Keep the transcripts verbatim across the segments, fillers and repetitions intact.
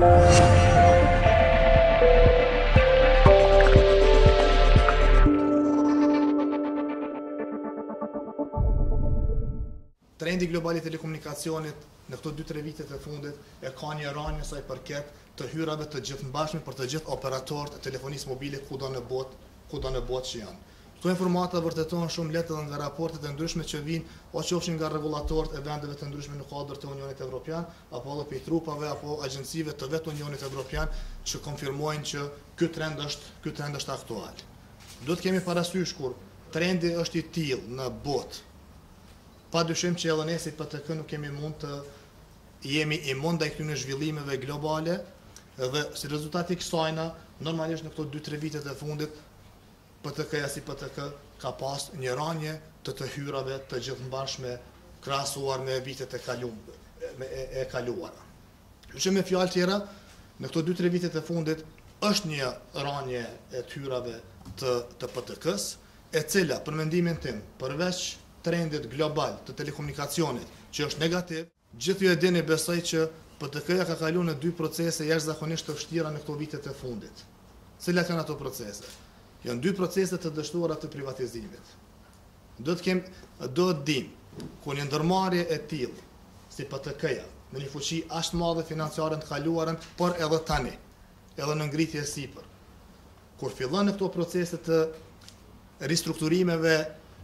Trendi global i telekomunikacionit në këto dy tre vitet e fundit e ka një rënje sa i përket të hyrave të gjithëmbashme për të gjithë operatorët e telefonisë mobile kudo në botë, kudo në botë që janë. Këto informata vërtetohen shumë lehtë edhe nga raportet e ndryshme që vijnë o qofshin nga rregullatorët e vendeve të ndryshme në kuadër të Unionit Evropian, apo edhe prej trupave apo agjencive të vetë Unionit Evropian që konfirmojnë që ky trend është ky trend është aktual. Duhet të kemi parasysh kur trendi është i tillë në botë, padyshim që edhe ne si P T K nuk kemi mund të jemi imun ndaj këtyre zhvillimeve globale dhe si rezultat i kësajna, normalisht në këto dy tre vitet e fundit, P T K-ja si P T K ka pas një rënje të të hyrave të gjithëmbashme krahasuar me vitet e kaluara. Me e, e kaluara. Që me fjalë tjera, në këto dy tre vitet e fundit është një rënje e të hyrave të, të P T K-s, e cila, për mendimin tim, përveç trendit global të telekomunikacionit, që është negativ, gjithë ju e dini besoj që P T K-ja ka kaluar në dy procese jashtëzakonisht të vështira në këto vitet e fundit. Cilat janë ato procese? Janë dy procese të dështuara të privatizimit. Do të kem, do të dim, ku një ndërmarrje e tillë, si P T K-ja, me një fuqi aq të madhe financiare të kaluarën, por edhe tani, edhe në ngritje sipër. Kur fillon në këto procese të ristrukturimeve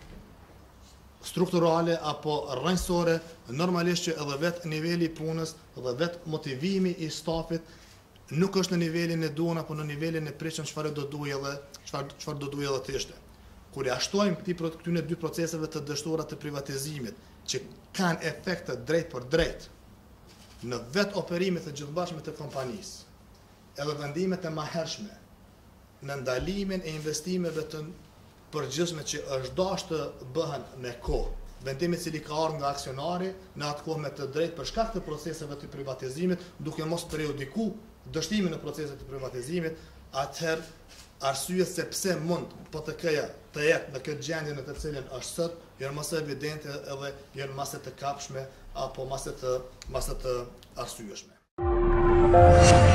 strukturale apo rrënjësore, normalisht që edhe vetë niveli i punës dhe vetë motivimi i stafit nuk është në nivelin e duan apo në nivelin e pritshëm çfarë do duhej edhe çfarë çfarë do duhej edhe të ishte. Kur ja shtojmë këtij këtyre dy proceseve të dështuara të privatizimit, që kanë efekte drejt për drejt në vetë operimet e gjithëmbashme të kompanisë, edhe vendimet e mahershme në ndalimin e investimeve të përgjithshme që është dashur të bëhen me kohë, vendimi i cili ka ardhur nga aksionari në atë kohë me të drejtë për shkak të proceseve të privatizimit, duke mos periodiku dështimin e proceseve të privatizimit, atëherë arsye se pse mund P T K-ja të jetë në këtë gjendje në të cilën është sot, janë mëse evidente edhe janë mëse të kapshme apo mëse të mëse të arsyeshme.